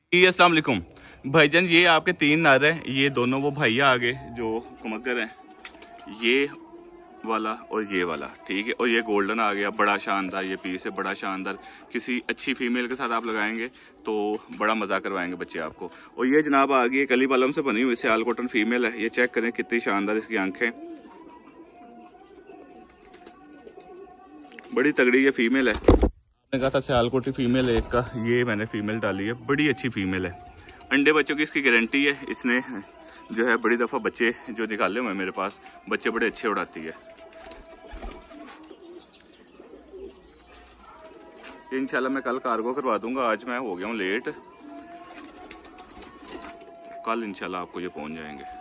जी अस्सलाम वालेकुम भाईजान, ये आपके 3 नर हैं। ये दोनों वो भैया आगे जो कुमक्कर हैं, ये वाला और ये वाला, ठीक है। और ये गोल्डन आ गया, बड़ा शानदार ये पीस है, बड़ा शानदार। किसी अच्छी फीमेल के साथ आप लगाएंगे तो बड़ा मजा करवाएंगे बच्चे आपको। और ये जनाब आ गई कली बालम से बनी हुई सियाल कॉटन फीमेल है। ये चेक करें कितनी शानदार इसकी आंखें, बड़ी तगड़ी ये फीमेल है। मैंने कहा था सियाल कोटी फीमेल है एक का, ये मैंने फीमेल डाली है, बड़ी अच्छी फीमेल है। अंडे बच्चों की इसकी गारंटी है। इसने जो है बड़ी दफा बच्चे जो निकाले हुए मेरे पास, बच्चे बड़े अच्छे उड़ाती है। इंशाल्लाह मैं कल कार्गो करवा दूंगा। आज मैं हो गया हूँ लेट, कल इंशाल्लाह आपको ये पहुंच जाएंगे।